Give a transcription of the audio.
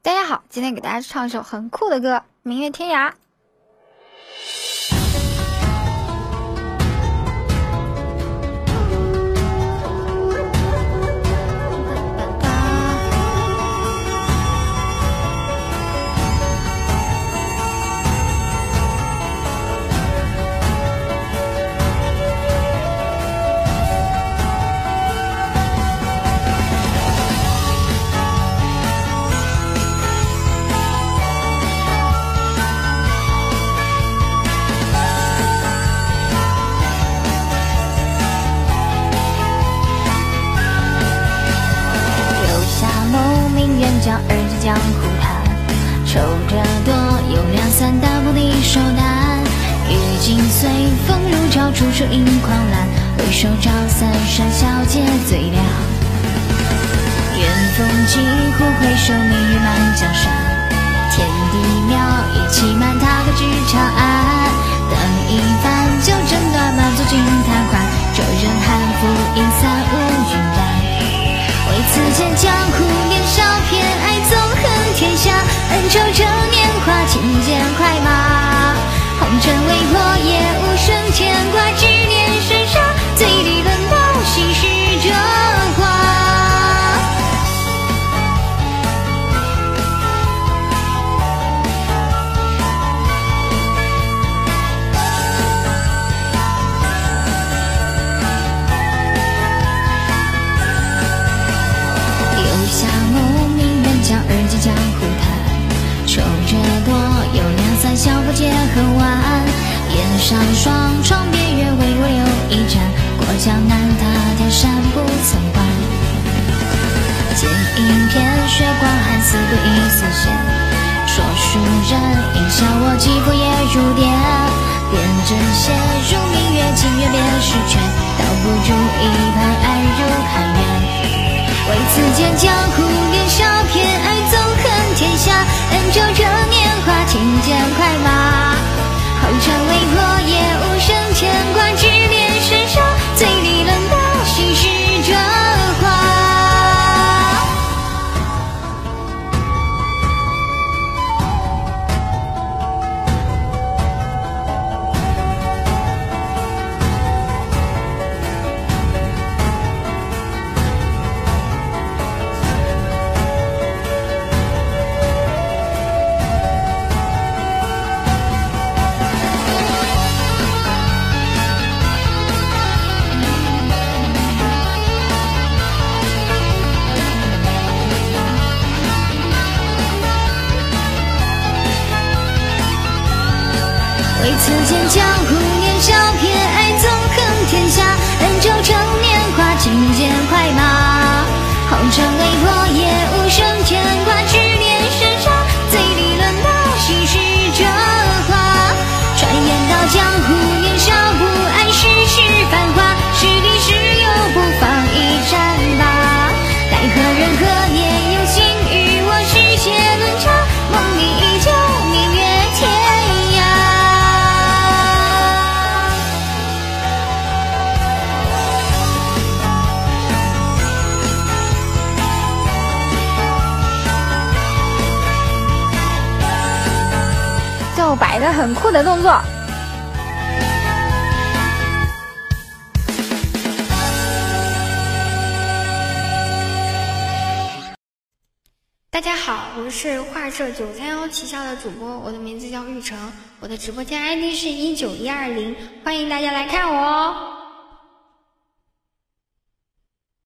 大家好，今天给大家唱一首很酷的歌《明月天涯》。 将耳际江湖畔，抽着朵有两三大步的手段，月经随风如潮，处处映狂澜，回首照三山小姐最亮。远风起，忽回首，明月满江山，天地渺，一骑满踏歌至长安。等一番酒争端，满座君贪欢，这人汉服饮散无云然。为此间江湖年少偏爱纵横天下，恩仇这年华，轻剑快马，红尘未破也无声牵挂，执念身上，醉里轮到心事这话。下梦明远将耳际江湖滩，抽着朵有两三小步皆很晚，檐上霜，窗边月，微微有一盏，过江南踏天山不曾还。剑影片血光寒，似度一丝线，说书人应笑我肌肤也如电，辨真邪如明月，情缘便是权，道不住一盘爱如寒渊。为此间江湖年少偏爱纵横天下，恩仇这年华，轻剑快马，红尘未破也无声牵挂，执念身上，醉里轮到心事这话。为此间江湖年少偏爱纵横天下，恩仇这年华，轻剑快马，红尘未破也无声牵挂，执念身上，醉里轮到心事这话。传言道江湖年少不谙世事繁华，是敌是友不妨一战吧。奈何人何夜有心与我世界论茶，梦里依旧明月天涯。 就摆个很酷的动作。大家好，我是画社931旗下的主播，我的名字叫玉成，我的直播间 ID 是19120，欢迎大家来看我哦。